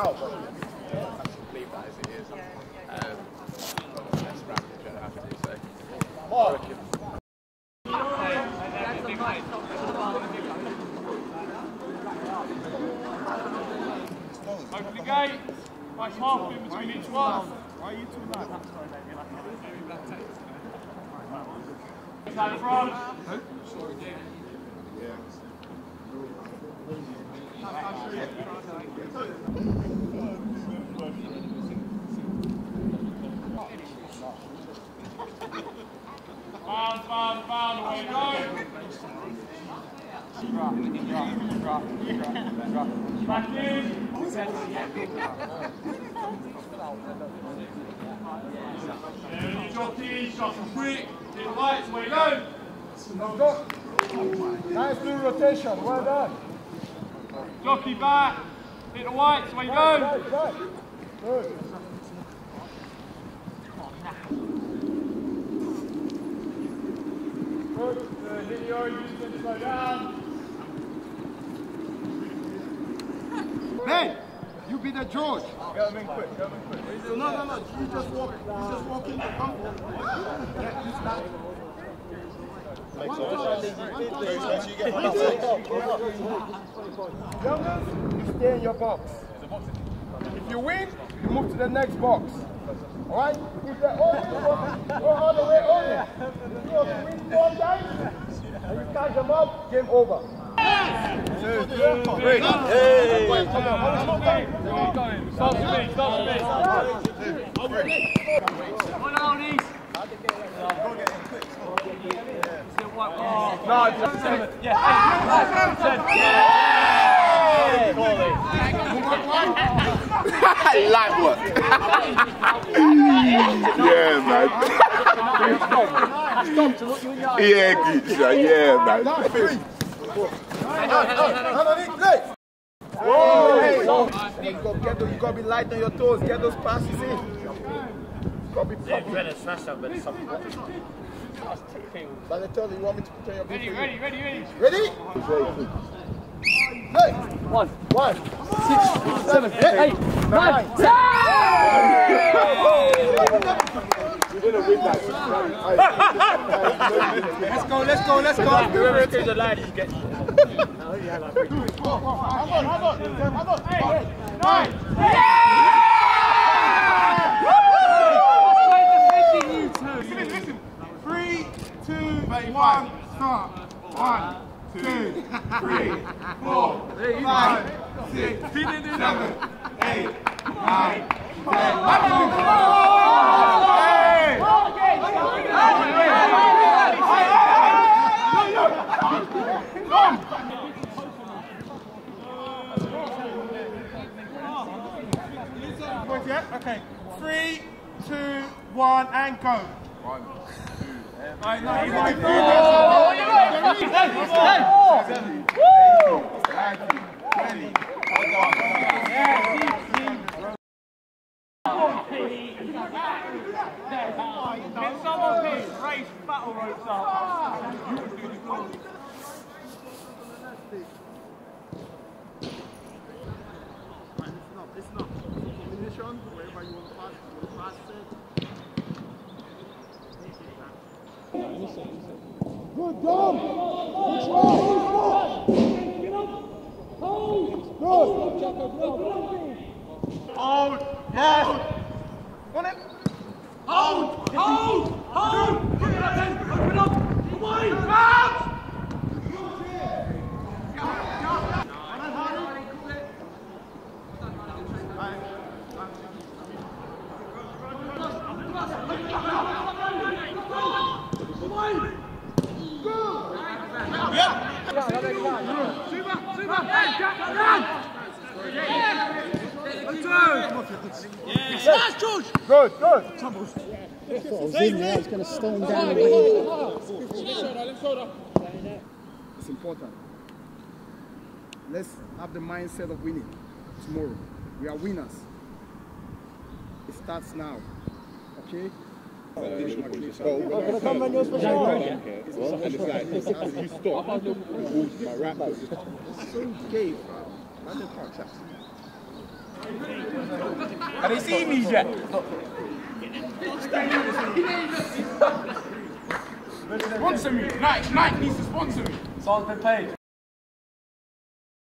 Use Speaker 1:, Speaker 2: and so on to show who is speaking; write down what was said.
Speaker 1: out, but I should leave that as it is. Less ramage, I have to say.
Speaker 2: Open the gate. Nice half in between each one.
Speaker 3: Why are you too mad?
Speaker 2: Stand front. Found, away you go. Back in. Jockey, shot and quick. Hit the lights, away you go.
Speaker 3: Nice blue rotation, well done.
Speaker 2: Jockey back. Hit the whites, away you go.
Speaker 3: Good.
Speaker 2: Good. Hit the oranges and slow down.
Speaker 3: Ben, you be the George.
Speaker 1: Go in quick, go in quick.
Speaker 3: No. You just walk in the company. Yeah, you start. Youngers, you stay in your box. If you win, you move to the next box. Alright? If they're go all the way over. If you win 4 times, and you catch them up, game over.
Speaker 2: Great. Hey! Come on. Start with me. One oldies. No,
Speaker 1: Light work. Yeah, man. Yeah, Geisha. Yeah, man.
Speaker 3: Whoa! You gotta be light on your toes, get those passes in. You gotta be By the time you want me to put on your
Speaker 2: Ready.
Speaker 3: Ready? Hey!
Speaker 4: 1, 6, 7, 8, 9, 10!
Speaker 1: You're gonna win that.
Speaker 3: Let's go.
Speaker 1: Whoever through the line, you get.
Speaker 3: Hang on. Hey!
Speaker 2: 9!
Speaker 3: Listen. 3, 2, 1, start. 1, 2, 3, 4, 5, 6, 7, 8, 9, 10. Okay, 3, 2, 1, and go.
Speaker 1: 1, 2,
Speaker 2: Get someone please race battle ropes up.
Speaker 3: Listen up. Combination, wherever you want to pass it. Good, Dom! Which one? Get up! Hold! Good! Hold! Yes! On it! Hold! Put it up then! Open up! Away! Out! Yes, George! Good.
Speaker 4: I was in there, I was going to storm down the ring.
Speaker 3: It's important. Let's have the mindset of winning tomorrow. We are winners. It starts now. Okay?
Speaker 4: Come on, your special.
Speaker 1: and it's like, you stop, my rap.
Speaker 3: So gay, man. Have they seen these yet? Sponsor me. Nike needs to sponsor me.
Speaker 4: Someone's been paid.